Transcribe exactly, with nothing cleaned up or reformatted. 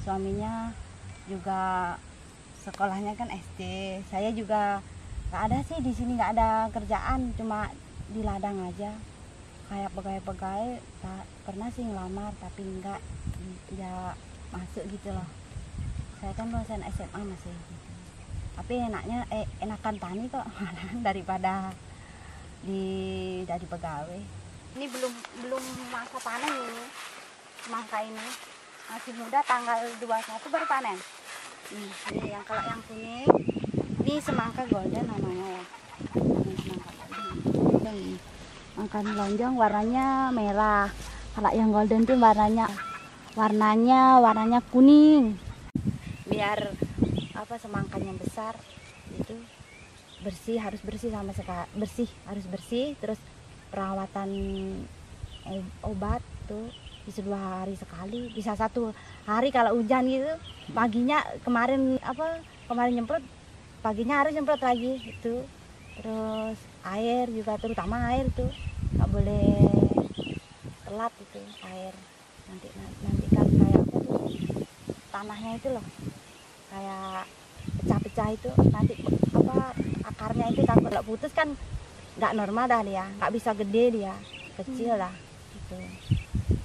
suaminya juga sekolahnya kan S D. Saya juga nggak ada sih di sini, nggak ada kerjaan, cuma di ladang aja kayak pegawai-pegawai. Pernah sih ngelamar tapi nggak nggak masuk gitu loh. Saya kan lulusan S M A masih gitu. Tapi enaknya eh, enakan tani kok daripada di dari pegawai. Ini belum belum masa panen ini. Semangka ini masih muda, tanggal dua puluh satu baru panen. Nih, ini yang kalau yang kuning ini semangka golden namanya ya. Ini semangka golden. Makan lonjong warnanya merah. Kalau yang golden tuh warnanya warnanya warnanya kuning. Biar apa semangkanya besar itu bersih, harus bersih sama sekali, bersih harus bersih. Terus perawatan obat tuh bisa dua hari sekali, bisa satu hari kalau hujan gitu. Paginya kemarin apa kemarin nyemprot, paginya harus nyemprot lagi itu. Terus air juga, terutama air tuh nggak boleh telat itu air. Nanti nanti kan kayak apa tuh tanahnya itu loh kayak pecah-pecah itu, nanti apa akarnya itu takut kalau putus kan nggak normal dah dia, nggak bisa gede dia, kecil lah gitu.